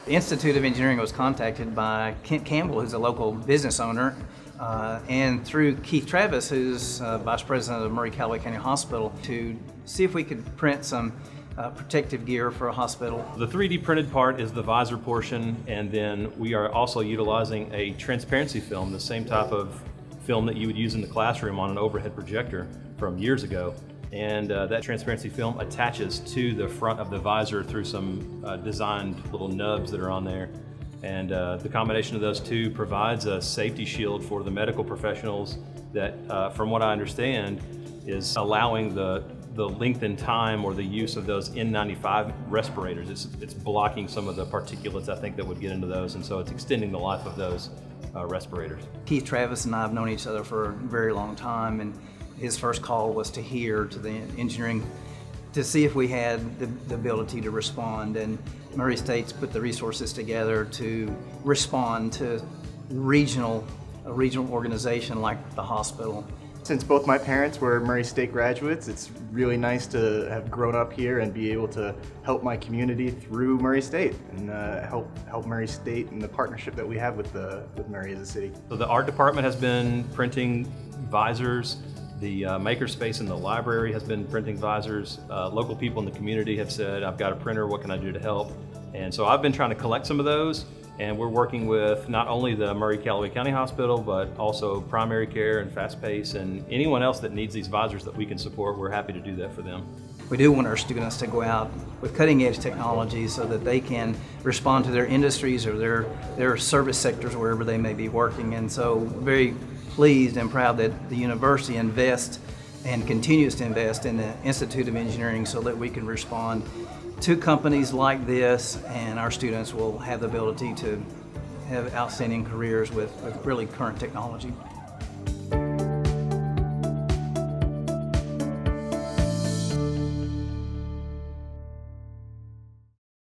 The Institute of Engineering was contacted by Kent Campbell, who's a local business owner, and through Keith Travis, who's Vice President of Murray Callaway County Hospital, to see if we could print some protective gear for a hospital. The 3D printed part is the visor portion, and then we are also utilizing a transparency film, the same type of film that you would use in the classroom on an overhead projector from years ago. And that transparency film attaches to the front of the visor through some designed little nubs that are on there. And the combination of those two provides a safety shield for the medical professionals that, from what I understand, is allowing the length in time or the use of those N95 respirators. It's blocking some of the particulates, I think, that would get into those, and so it's extending the life of those respirators. Keith Travis and I have known each other for a very long time, and his first call was to the engineering to see if we had the ability to respond, and Murray State's put the resources together to respond to a regional organization like the hospital. Since both my parents were Murray State graduates, it's really nice to have grown up here and be able to help my community through Murray State and help Murray State and the partnership that we have with Murray as a city. So the art department has been printing visors. The makerspace in the library has been printing visors. Local people in the community have said, I've got a printer, what can I do to help? And so I've been trying to collect some of those, and we're working with not only the Murray Callaway County Hospital, but also Primary Care and Fast Pace, and anyone else that needs these visors that we can support, we're happy to do that for them. We do want our students to go out with cutting edge technology so that they can respond to their industries or their service sectors wherever they may be working. And so very pleased and proud that the university invests and continues to invest in the Institute of Engineering so that we can respond to companies like this, and our students will have the ability to have outstanding careers with really current technology.